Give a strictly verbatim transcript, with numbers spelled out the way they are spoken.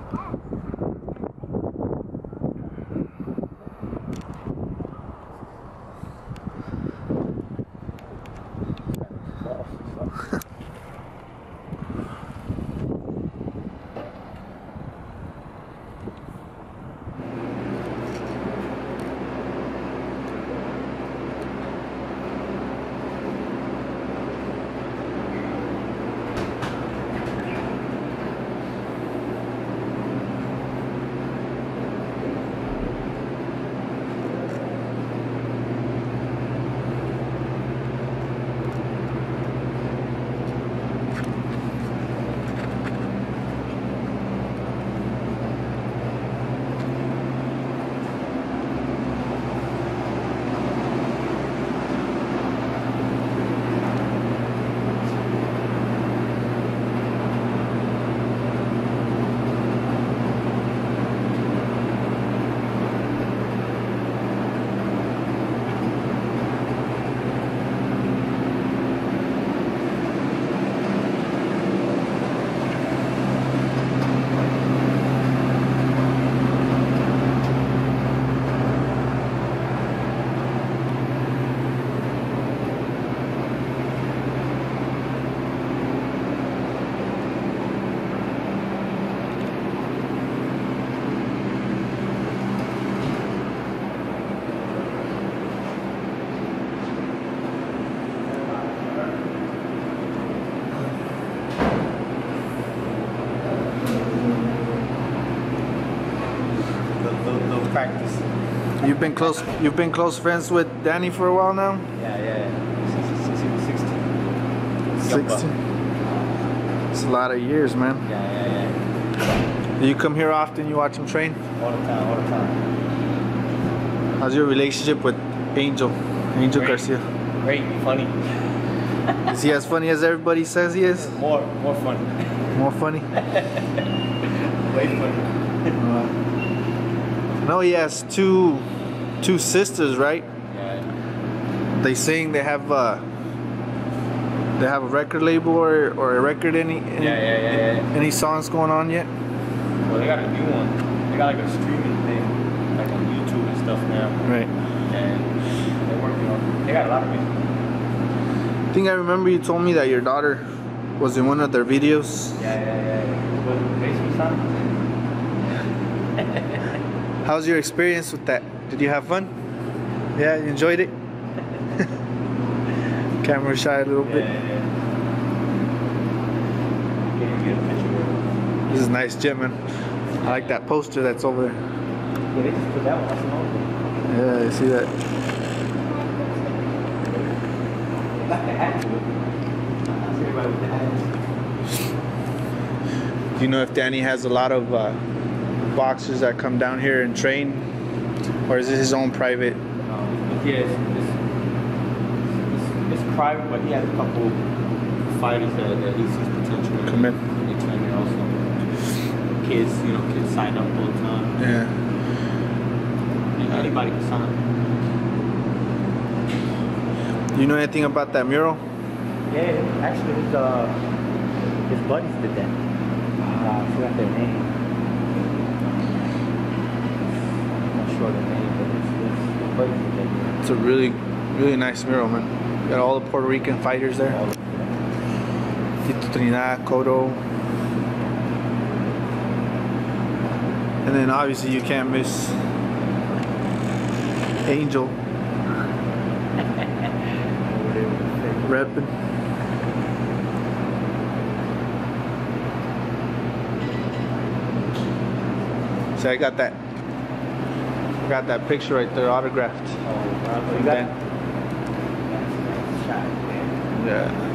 Practice. You've been close. You've been close friends with Danny for a while now. Yeah, yeah. Since, since he was sixteen. Sixteen. It's a lot of years, man. Yeah, yeah, yeah. Do you come here often? You watch him train? All the time, all the time. How's your relationship with Angel? Angel Great. Garcia. Great, funny. Is he as funny as everybody says he is? More, more funny. More funny? Way funny. Uh, no, he has two, two sisters, right? Yeah. They sing. They have uh, they have a record label or, or a record. Any, any Yeah, yeah, yeah, yeah. Any songs going on yet? Well, they got a new one. They got like a streaming thing, like on YouTube and stuff now. Right. And they're working on. They got a lot of music. I think I remember you told me that your daughter was in one of their videos. Yeah, yeah, yeah. yeah. Was it basement sound? How's your experience with that? Did you have fun? Yeah, you enjoyed it? Camera shy a little Yeah, bit. yeah, yeah. Can you get a picture? This is a nice gym, man. I like that poster that's over there. Yeah, they just put that one. That's an old one. Yeah, you see that? Got the hat to it. I see everybody with the hats. Do you know if Danny has a lot of uh, boxers that come down here and train? Or is it his own private? Um, yeah, it's, it's, it's, it's private, but he has a couple fighters that, that he sees potential in. Come in. They train there also. Kids, you know, kids sign up all the time. Yeah. And anybody can sign up. Do you know anything about that mural? Yeah, actually his, uh, his buddies did that. Uh, I forgot their name. I'm not sure their name, but it's, it's his buddies did that. It's a really, really nice mural, man. Got all the Puerto Rican fighters there. All of Tito Trinidad, Cotto. And then obviously you can't miss Angel. Reppin'. So I got that. I got that picture right there, autographed. Oh, you got it? Yeah.